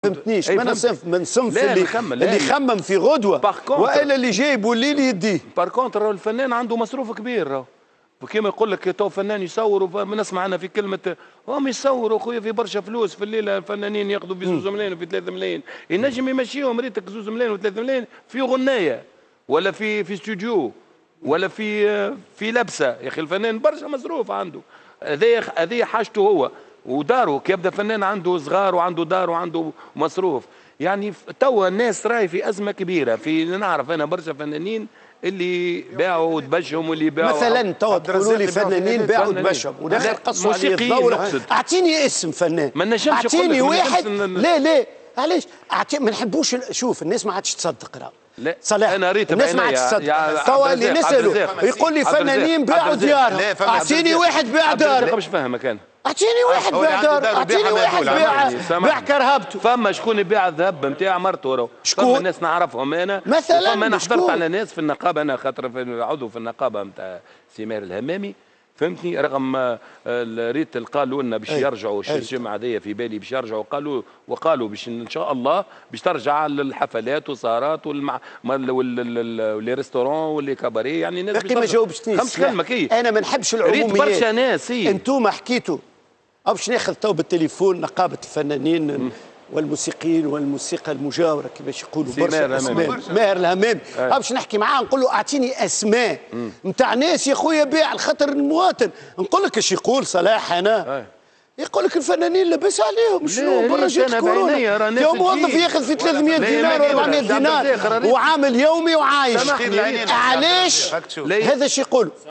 فهمتنيش. ما انا من صنف اللي يخمم في غدوه والا اللي جايب والليل يديه. بار كونتر الفنان عنده مصروف كبير، وكيما يقول لك تو فنان يصور، نسمع انا في كلمه هم يصوروا خويا في برشا فلوس في الليله، الفنانين ياخذوا في 2 ملايين وفي 3 ملايين، ينجم يمشيهم ريتك 2 ملايين و3 ملايين في غنايه ولا في استوديو ولا في لبسه. يا اخي الفنان برشا مصروف عنده، هذه حاجته هو وداره. كي يبدا فنان عنده صغار وعنده دار وعنده مصروف، يعني توا الناس راهي في ازمه كبيره. في نعرف انا برشا فنانين اللي باعوا ودبشهم واللي باعوا مثلا توا تقولوا لي فنانين باعوا ودبشهم ودخل قصوا عليه الدوله. اعطيني اسم فنان، ما نجمش اعطيني واحد. لا علاش ما نحبوش. شوف الناس ما عادش تصدق راه. لا صلاح انا ريت الناس ما عادش تصدق. توا اللي نسالوا يقول لي فنانين باعوا ديارهم. اعطيني واحد باع داره. مش فاهمك انا. اعطيني واحد باع دار، اعطيني واحد باع كرهبته. فما شكون يبيع الذهب نتاع مرته؟ شكون؟ فما ناس نعرفهم انا مثلا. فما انا حضرت على ناس في النقابه، انا خاطر عضو في النقابه نتاع سمير الهمامي، فهمتني. رغم ريت قالوا لنا باش يرجعوا الجمعه هذيا في بالي باش يرجعوا، وقالوا باش ان شاء الله باش ترجع للحفلات والسهرات واللي ريستورون واللي كاباري. يعني الناس ما جاوبتنيش. خمس كلمه انا ما نحبش العموميات. ريت برشا ناس. انتوما حكيتوا أو باش ناخذ تو بالتليفون نقابة الفنانين والموسيقيين والموسيقى المجاورة كيفاش يقولوا برشا أسماء. ماهر الهمامي باش نحكي معاه نقول له أعطيني أسماء نتاع ناس يا خويا بيع الخطر المواطن. نقول لك ايش يقول صلاح أنا يقول لك الفنانين لبس عليهم شنو برا جات كورونا. يوم موظف ياخذ في 300 دينار و400 دينار وعامل يومي وعايش. علاش هذا ايش يقول؟